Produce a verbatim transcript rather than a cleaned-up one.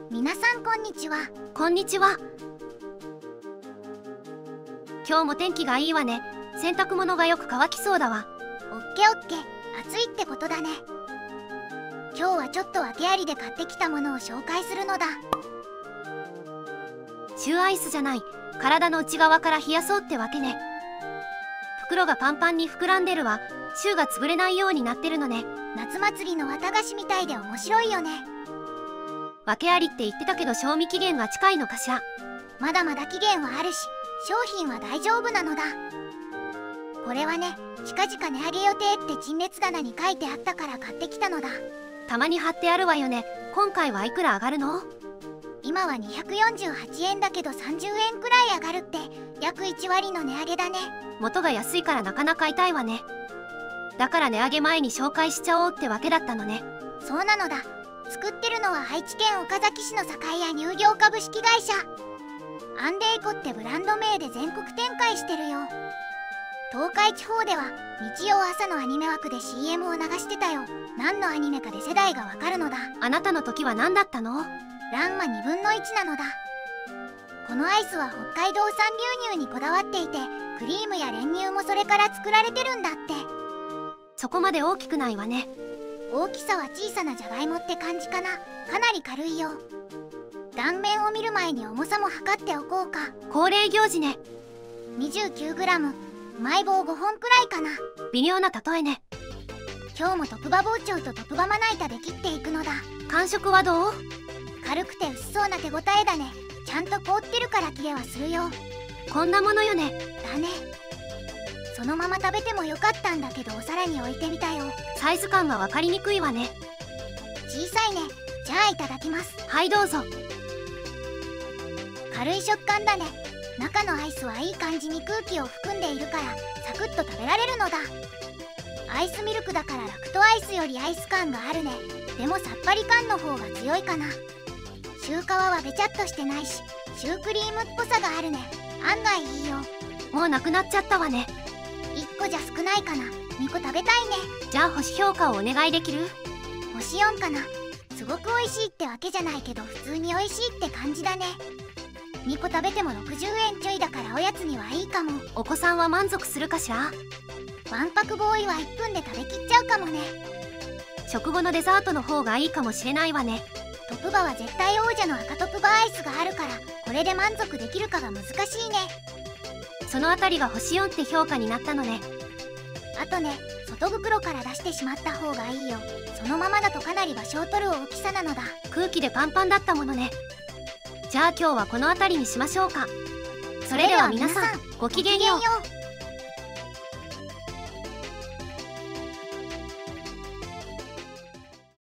皆さんこんにちは。 こんにちは。今日も天気がいいわね。洗濯物がよく乾きそうだわ。 オッケーオッケー、暑いってことだね。今日はちょっと訳ありで買ってきたものを紹介するのだ。 シューアイスじゃない。体の内側から冷やそうってわけね。袋がパンパンに膨らんでるわ。シューが潰れないようになってるのね。 夏祭りの綿菓子みたいで面白いよね。 訳ありって言ってたけど賞味期限が近いのかしら。 まだまだ期限はあるし、商品は大丈夫なのだ。これはね、近々値上げ予定って陳列棚に書いてあったから買ってきたのだ。 たまに貼ってあるわよね。今回はいくら上がるの？ 今はにひゃくよんじゅうはちえんだけどさんじゅうえんくらい上がるって、約いちわりの値上げだね。 元が安いからなかなか痛いわね。だから値上げ前に紹介しちゃおうってわけだったのね。 そうなのだ。作ってるのは愛知県岡崎市の酒屋乳業株式会社アンデイコってブランド名で全国展開してるよ。東海地方では日曜朝のアニメ枠で シーエム を流してたよ。何のアニメかで世代がわかるのだ。 あなたの時は何だったの？ ランマにぶんのいちなのだ。このアイスは北海道産牛乳にこだわっていて、クリームや練乳もそれから作られてるんだって。 そこまで大きくないわね。 大きさは小さなじゃがいもって感じかな。かなり軽いよ。断面を見る前に重さも測っておこうか。 恒例行事ね。 にじゅうきゅうグラム、うまい棒ごほんくらいかな。 微妙な例えね。 今日も特馬包丁と特馬まな板で切っていくのだ。 感触はどう？ 軽くて薄そうな手ごたえだね。ちゃんと凍ってるから切れはするよ。 こんなものよね。 だね。そのまま食べてもよかったんだけどお皿に置いてみたよ。 サイズ感が分かりにくいわね。 小さいね。じゃあいただきます。 はいどうぞ。 軽い食感だね。中のアイスはいい感じに空気を含んでいるからサクッと食べられるのだ。アイスミルクだからラクトアイスよりアイス感があるね。でもさっぱり感の方が強いかな。シュー皮はべちゃっとしてないし、シュークリームっぽさがあるね。案外いいよ。 もうなくなっちゃったわね。 いっこじゃ少ないかな。にこ食べたいね。 じゃあ星評価をお願いできる？ 星よんかな。すごく美味しいってわけじゃないけど普通に美味しいって感じだね。にこ食べてもろくじゅうえんちょいだからおやつにはいいかも。 お子さんは満足するかしら？ わんぱくボーイはいっぷんで食べきっちゃうかもね。 食後のデザートの方がいいかもしれないわね。 トップバは絶対王者の赤トップバアイスがあるからこれで満足できるかが難しいね。 そのあたりが星よんって評価になったのね。 あとね、外袋から出してしまった方がいいよ。そのままだとかなり場所を取る大きさなのだ。 空気でパンパンだったものね。じゃあ今日はこのあたりにしましょうか。それでは皆さん、ごきげんよう。